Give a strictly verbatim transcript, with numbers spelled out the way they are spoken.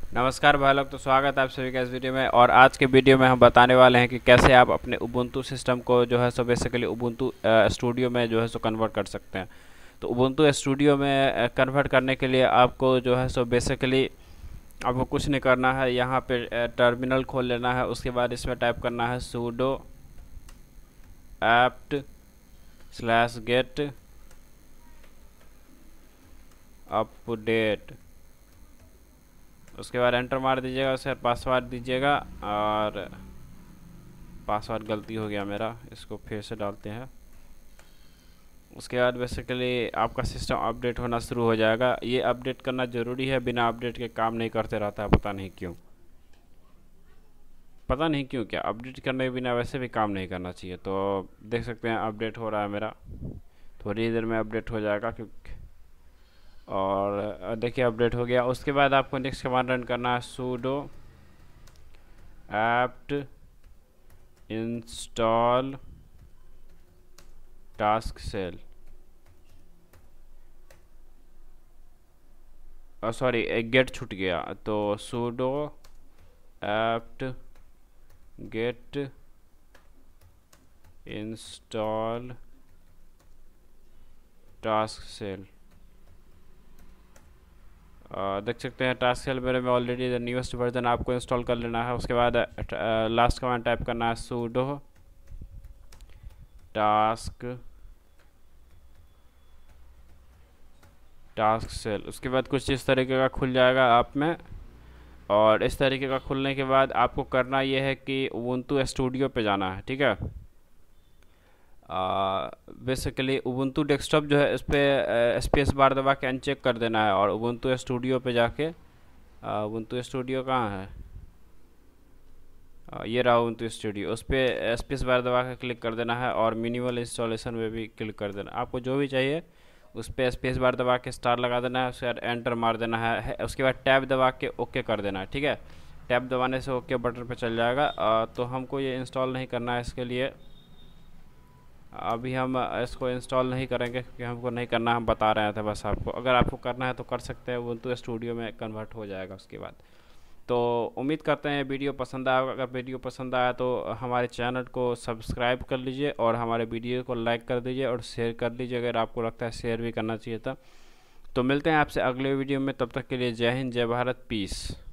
नमस्कार भाई लोग, तो स्वागत है आप सभी का इस वीडियो में। और आज के वीडियो में हम बताने वाले हैं कि कैसे आप अपने उबुंटू सिस्टम को जो है सो बेसिकली उबुंटू स्टूडियो में जो है सो कन्वर्ट कर सकते हैं। तो उबुंटू स्टूडियो में कन्वर्ट करने के लिए आपको जो है सो बेसिकली आपको कुछ नहीं करना है। यहाँ पे टर्मिनल खोल लेना है, उसके बाद इसमें टाइप करना है sudo apt slash get update. उसके बाद एंटर मार दीजिएगा, उसे पासवर्ड दीजिएगा। और पासवर्ड गलती हो गया मेरा, इसको फिर से डालते हैं। उसके बाद बेसिकली आपका सिस्टम अपडेट होना शुरू हो जाएगा। ये अपडेट करना ज़रूरी है, बिना अपडेट के काम नहीं करते रहता है, पता नहीं क्यों। पता नहीं क्यों क्या अपडेट करने के बिना वैसे भी काम नहीं करना चाहिए। तो देख सकते हैं अपडेट हो रहा है मेरा, थोड़ी देर में अपडेट हो जाएगा क्योंकि। और देखिए अपडेट हो गया। उसके बाद आपको नेक्स्ट कमांड रन करना है sudo apt install task cell। Sorry, एक गेट छूट गया, तो sudo apt get install task cell। Uh, देख सकते हैं टास्क सेल मेरे में ऑलरेडी द न्यूएस्ट वर्जन आपको इंस्टॉल कर लेना है। उसके बाद लास्ट कमांड टाइप करना है sudo टास्क टास्क सेल। उसके बाद कुछ इस तरीके का खुल जाएगा आप में। और इस तरीके का खुलने के बाद आपको करना ये है कि उबुंटू स्टूडियो पे जाना है, ठीक है। बेसिकली उबुंटू डेस्कटॉप जो है इस पर स्पेस बार दबा के अनचेक कर देना है। और उबुंटू स्टूडियो पे जाके उबुंटू स्टूडियो कहाँ है, आ, ये रहा उबुंटू स्टूडियो, उस पर स्पेस बार दबा के क्लिक कर देना है। और मिनिमल इंस्टॉलेशन में भी क्लिक कर देना, आपको जो भी चाहिए उस पर स्पेस बार दबा के स्टार लगा देना है। उसके बाद एंटर मार देना है। उसके बाद टैब दबा के ओके कर देना है, ठीक है। टैब दबाने से ओके बटन पे चल जाएगा। आ, तो हमको ये इंस्टॉल नहीं करना है, इसके लिए अभी हम इसको इंस्टॉल नहीं करेंगे क्योंकि हमको नहीं करना, हम बता रहे थे बस आपको। अगर आपको करना है तो कर सकते हैं, उबुंटू स्टूडियो में कन्वर्ट हो जाएगा उसके बाद। तो उम्मीद करते हैं वीडियो पसंद आया। अगर वीडियो पसंद आया तो हमारे चैनल को सब्सक्राइब कर लीजिए और हमारे वीडियो को लाइक कर दीजिए और शेयर कर लीजिए अगर आपको लगता है शेयर भी करना चाहिए था। तो मिलते हैं आपसे अगले वीडियो में, तब तक के लिए जय हिंद, जय भारत, पीस।